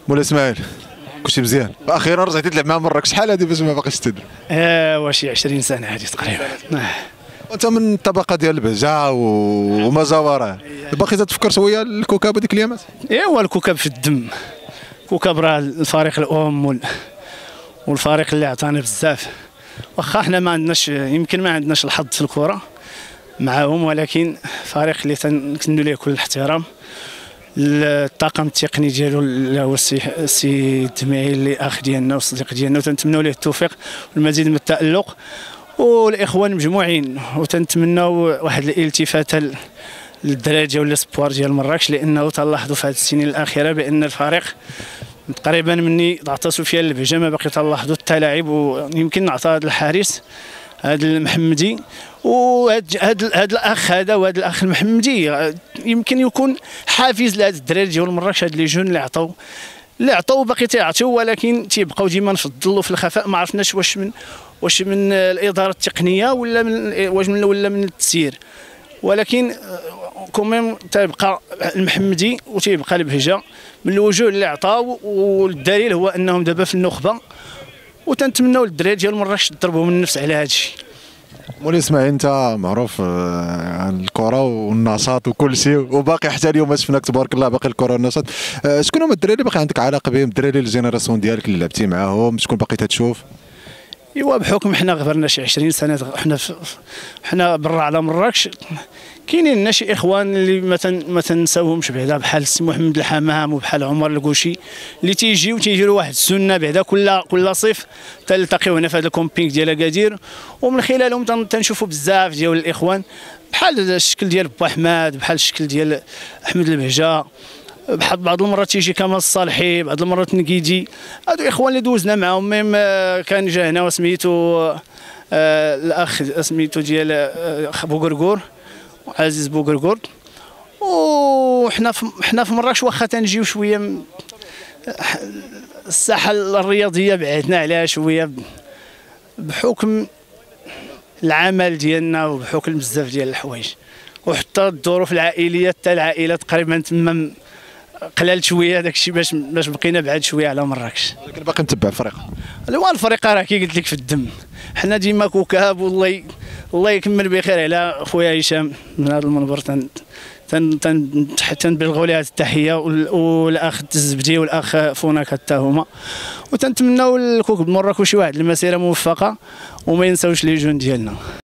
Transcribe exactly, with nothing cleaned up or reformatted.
مولاي اسماعيل، كلشي مزيان؟ اخيرا رجعتي تلعب مع مراكش، شحال هذه باش ما باقيش تدرب؟ ايوا شي عشرين سنه هذه تقريبا. وانت من الطبقه ديال البهجه وما جاوراه، باقي تفكر شويه الكوكب هذيك الايامات؟ ايوا الكوكب في الدم، كوكب راه الفريق الام وال... والفريق اللي عطانا بزاف. واخا حنا ما عندناش، يمكن ما عندناش الحظ في الكره معاهم، ولكن فريق اللي تنكنوا ليه كل الاحترام. الطاقم التقني ديالو اللي هو السي السي الدمعي اللي اخ ديالنا والصديق ديالنا، وتنتمنوا ليه التوفيق والمزيد من التالق. والاخوان مجموعين، وتنتمناو واحد الالتفاته للدراري ديال الاسبوار ديال مراكش، لانه تلاحظوا في هذه السنين الاخيره بان الفريق تقريبا مني عطى سفيان البهجه ما باقي تلاحظوا التلاعب، ويمكن نعطى هذا الحارس هذا المحمدي وهذا هذا الاخ هذا وهذا الاخ المحمدي يمكن يكون حافز لهذا الدراري ديال مراكش، هاد لي جون اللي عطاو اللي عطاو باقي تيعطيو، ولكن تيبقاو ديما في الظل وفي الخفاء. ما عرفناش واش من واش من الاداره التقنيه ولا من واش من ولا من التسيير، ولكن كوميم تيبقى المحمدي وتيبقى البهجه من الوجوه اللي عطاو. والدليل هو انهم دابا في النخبه، وتنتمناو للدراري ديال مراكش تضربوا من النفس على هذا الشيء. مولاي اسماعيل، انت معروف عن الكره والنشاط وكل شيء، وباقي حتى اليوم شفناك تبارك الله باقي الكره والنشاط. شكون هما الدراري اللي باقي عندك علاقه بهم، الدراري الجينيراسيون ديالك اللي لعبتي معاهم، شكون باقي تتشوف؟ ايوا بحكم حنا غبرنا شي عشرين سنه حنا حنا برا على مراكش، كاينين لنا شي اخوان اللي ما ما تنساوهمش بعدا، بحال السي محمد الحمام وبحال عمر الكوشي اللي تيجيو تيجيروا واحد السنه بعدا كل كل صيف تلتقيو هنا في هذا الكومبينغ ديال اكادير، ومن خلالهم تنشوفوا بزاف ديال الاخوان، بحال الشكل ديال بو احمد، بحال الشكل ديال احمد البهجه، بحال بعض المرات تيجي كمال الصالحي، بعض المرات نكيدي. هادو اخوان اللي دوزنا معاهم. ميم كان جا هنا وسميتو آه الاخ سميتو ديال آه بوغرغور، عزيز بوغرغور. وحنا في حنا في مراكش واخا تنجيو شويه الساحه الرياضيه بعدنا عليها شويه بحكم العمل ديالنا وبحكم بزاف ديال الحوايج، وحتى الظروف العائليه حتى العائله تقريبا تما قلال شويه داك الشيء باش باش بقينا بعاد شويه على مراكش. ولكن باقي متبع الفريق؟ هو الفريق راه كي قلت لك في الدم، حنا ديما كوكاب. والله الله يكمل بخير على خويا هشام من هذا المنبر، تن تن تن تنبلغوا لها التحيه، والاخ الزبدي والاخ فوناك حتى هما، وتنتمناو لكوكب مراكش واحد المسيره موفقه، وما ينساوش لي جون ديالنا.